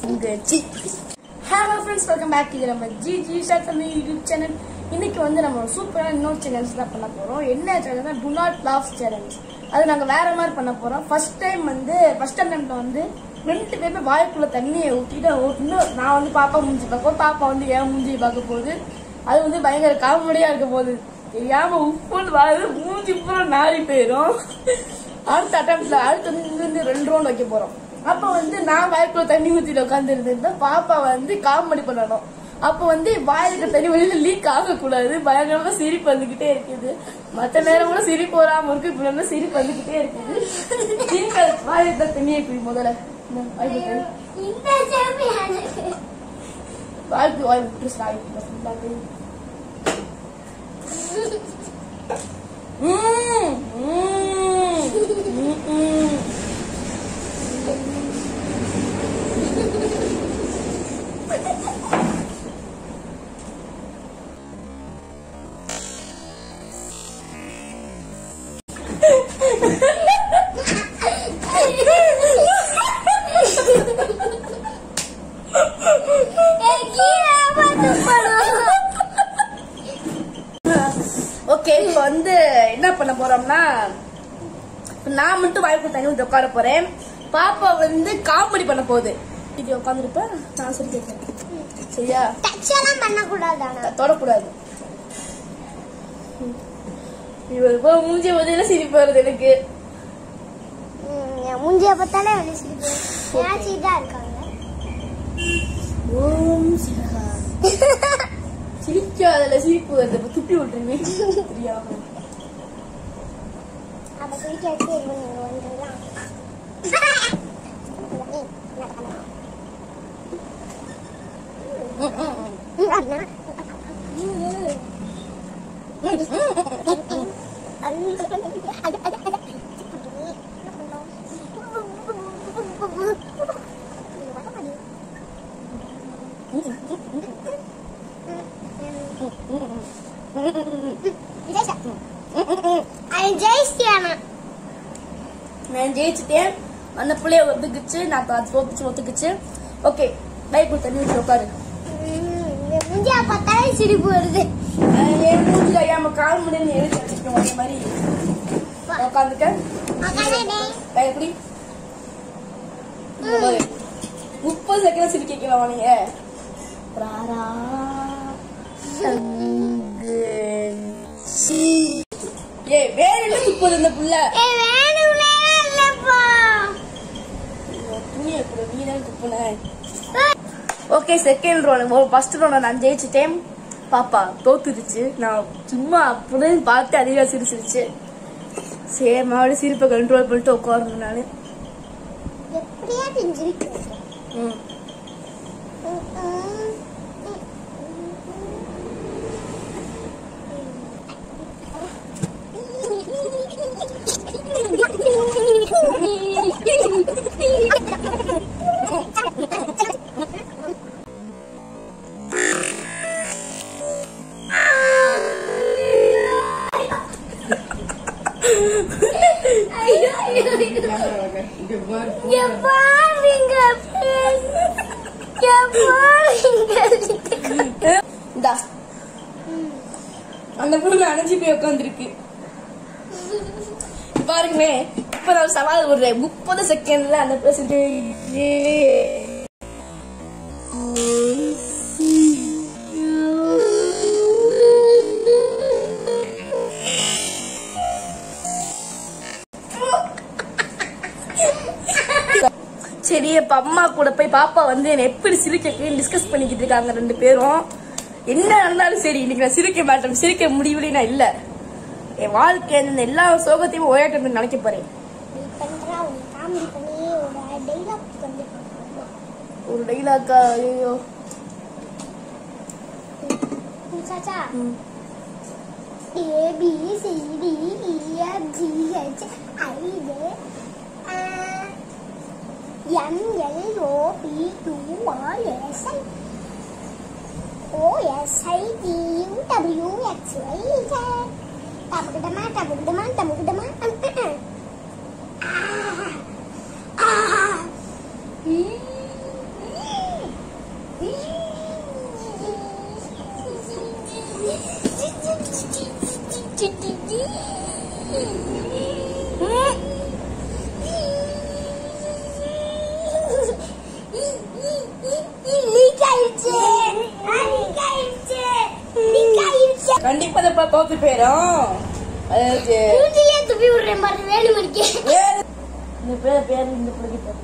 Hello friends, welcome back to our YouTube channel. இன்னைக்கு வந்து நம்ம சூப்பரா இன்னொரு சேலஞ்ச் தான் பண்ண போறோம். என்ன சேலஞ்ச்னா Donot laughs challenge. அது நாங்க வேற மாதிரி பண்ண போறோம். ஃபர்ஸ்ட் அட்டெம்ப்ட்ல வந்து ரெண்டு பேருமே வாய்க்குள்ள தண்ணியை ஊத்திட்டு நான் வந்து பாப்பா மூஞ்சி பார்க்க, பாப்பா வந்து ஏன் மூஞ்சி பார்க்க போகுது. அது வந்து பயங்கர காமெடியா இருக்க போகுது. தெரியாம உப்பு வாது மூஞ்சி பூரா நாரி போயிடும். அடுத்த அட்டெம்ப்ட்ல வந்து 2 ரவுண்ட் வைக்க போறோம். அப்ப வந்து நான் வாய்க்குள்ள தண்ணி ஊத்திட்டு உட்கார்ந்து இருந்திருந்தா பாப்பா வந்து காமெடி பண்ணணும். அப்ப வந்து வாயிலுக்கு தண்ணி வெளியில லீக் ஆகக்கூடாது. பயங்கரமா சிரிப்பு வந்துகிட்டே இருக்குது. மத்த நேரம் கூட சிரிப்பு வராம இருக்கு, இப்ப வந்து சிரிப்பு வந்துகிட்டே இருக்குது. வாயிலுக்கு தண்ணியை குடி முதல்ல. வாய்க்கு வாய் விட்டு ஓகே, இப்ப வந்து என்ன பண்ண போறோம்னா நான் மட்டும் வாய்ப்பு தண்ணி வந்து உட்கார போறேன். பாப்பா வந்து காமெடி பண்ண போகுது. இது உட்காந்துருப்ப நான் சொல்லி கேட்கிறேன். சரியா? டச்செல்லாம் பண்ணக்கூடாது, தொடக்கூடாது. இவருக்கு மூஞ்சிய முதல்ல சிரிப்பு வருது எனக்கு. மூஞ்சிய பார்த்தாலே வந்து சிரிப்பு. ஏனாச்சிட்டா இருக்காங்க. ஓம் சிவா. சிரிக்காதல சிரிப்பு வருது. துப்பி விட்டுருமே. தெரியாம. அப்ப சிரிக்காதே நீங்க வந்துடலாம். நான் ஜெயிச்சுட்டேன். அந்த பிள்ளைய ஒத்துக்குச்சு, நான் ஒத்துக்குச்சு. ஓகே, பைக் தண்ணி ஊற்றி உட்காரு. மூஞ்சியா பார்த்தாலே சிரிப்பு வருது. என் மூஞ்சில ஏன் கால் முடியும் எழுதி வச்சிருக்கோம். அதே மாதிரி உட்காந்துக்க. எப்படி 30 செகண்ட் சிரிக்க வைக்கலாம் நீங்க. ஏ வேற என்ன துப்பது இந்த புள்ள? துணியை கூட நீதான் துப்புன. Okay, second round. First round நான் ஜெயிச்சுட்டேன். பாப்பா தோத்துருச்சு. நான் சும்மா அப்படின்னு பார்த்து அதிகமா சிரிச்சிருச்சு. சரி, மறுபடியும் சிரிப்பை கண்ட்ரோல் பண்ணிட்டு உட்காருங்க. நானு அந்த புள்ள அணைஞ்சு போய் உட்காந்துருக்கு பாருங்களே. இப்ப நான் சவால் விடுறேன். 30 செகண்ட்ல அந்த சரி, இப்ப அம்மா கூட போய் பாப்பா வந்து என்ன எப்படி சிரிக்க டிஸ்கஸ் பண்ணிக்கிட்டு இருக்காங்க 2 பேரும். என்ன நடந்தாலும் சரி, இன்னைக்கு நான் சிரிக்க மாட்டேன். சிரிக்க முடியவில்லை நான் இல்ல. என் வாழ்க்கை எல்லா சோகத்தையும் ஓயாட்டம் நினைக்க போறேன். ஒரு டைலாக்கா? ஐயோ, தப்பா தோத்து போயிடும். மூஞ்சியே துப்பி விடுறேன் பாரு வேலு மணிக்கு. இந்த பேர் இந்த பிள்ளைக்கு போட்டேன்.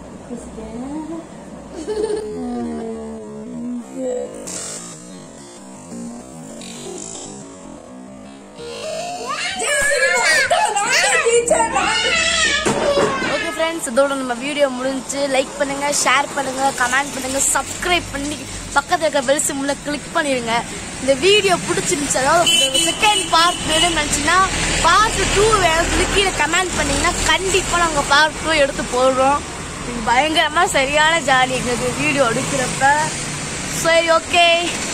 ஓகே ஃப்ரெண்ட்ஸ், இதோட நம்ம வீடியோ முடிஞ்சு. லைக் பண்ணுங்க, ஷேர் பண்ணுங்க, கமெண்ட் பண்ணுங்க, சப்ஸ்கிரைப் பண்ணி பக்கத்துல இருக்க பெல் சிம்பிளை கிளிக் பண்ணிடுங்க. இந்த வீடியோ பிடிச்சிருந்துச்சு, அதாவது செகண்ட் பார்ட் வேணும்னு நினைச்சீங்கன்னா பார்ட் 2 வேணும் கீழே கமெண்ட் பண்ணீங்கன்னா கண்டிப்பா நாங்கள் பார்ட் 2 எடுத்து போடுறோம். பயங்கரமா சரியான ஜாலி எங்களுக்கு வீடியோ எடுக்கிறப்ப. சரி, ஓகே.